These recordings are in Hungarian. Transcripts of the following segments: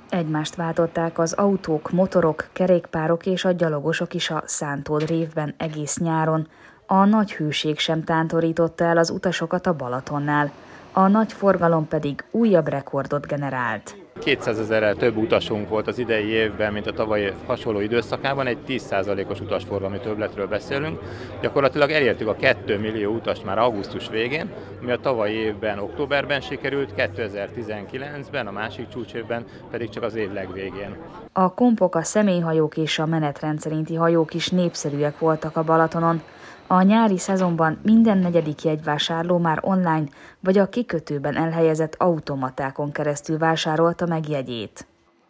Egymást váltották az autók, motorok, kerékpárok és a gyalogosok is a Szántódrévben egész nyáron. A nagy hőség sem tántorította el az utasokat a Balatonnál. A nagy forgalom pedig újabb rekordot generált. 200 000-rel több utasunk volt az idei évben, mint a tavalyi hasonló időszakában, egy 10%-os utasforgalmi többletről beszélünk. Gyakorlatilag elértük a 2 millió utast már augusztus végén, ami a tavalyi évben, októberben sikerült, 2019-ben, a másik csúcsévben pedig csak az év legvégén. A kompok, a személyhajók és a menetrend szerinti hajók is népszerűek voltak a Balatonon. A nyári szezonban minden negyedik jegyvásárló már online vagy a kikötőben elhelyezett automatákon keresztül vásárolta meg jegyét.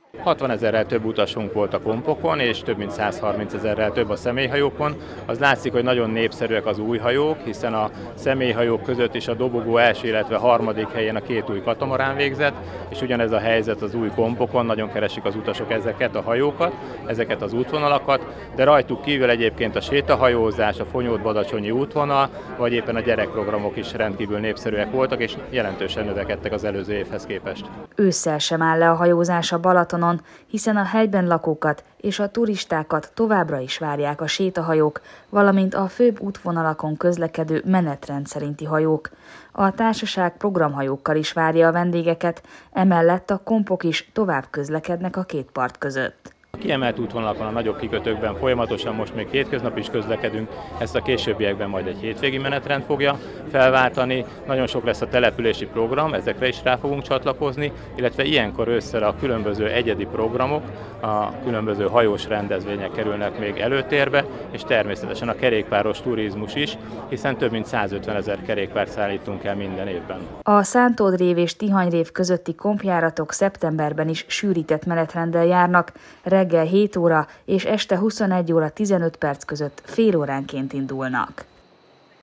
60 000-rel több utasunk volt a kompokon, és több mint 130 000-rel több a személyhajókon. Az látszik, hogy nagyon népszerűek az új hajók, hiszen a személyhajók között is a dobogó első, illetve harmadik helyén a 2 új katamarán végzett, és ugyanez a helyzet az új kompokon, nagyon keresik az utasok ezeket a hajókat, ezeket az útvonalakat, de rajtuk kívül egyébként a sétahajózás, a Fonyód-Badacsonyi útvonal, vagy éppen a gyerekprogramok is rendkívül népszerűek voltak, és jelentősen növekedtek az előző évhez képest. Ősszel sem áll le a hajózás a Balatonon, hiszen a helyben lakókat és a turistákat továbbra is várják a sétahajók, valamint a főbb útvonalakon közlekedő menetrend szerinti hajók. A társaság programhajókkal is várja a vendégeket, emellett a kompok is tovább közlekednek a két part között. A kiemelt útvonalakon, a nagyobb kikötőkben folyamatosan most még hétköznap is közlekedünk, ezt a későbbiekben majd egy hétvégi menetrend fogja felváltani. Nagyon sok lesz a települési program, ezekre is rá fogunk csatlakozni, illetve ilyenkor össze a különböző egyedi programok, a különböző hajós rendezvények kerülnek még előtérbe, és természetesen a kerékpáros turizmus is, hiszen több mint 150 000 kerékpárt szállítunk el minden évben. A Szántódrév és Tihanyrév közötti kompjáratok szeptemberben is sűrített menetrenddel járnak, reggel 7 óra és este 21 óra 15 perc között fél óránként indulnak.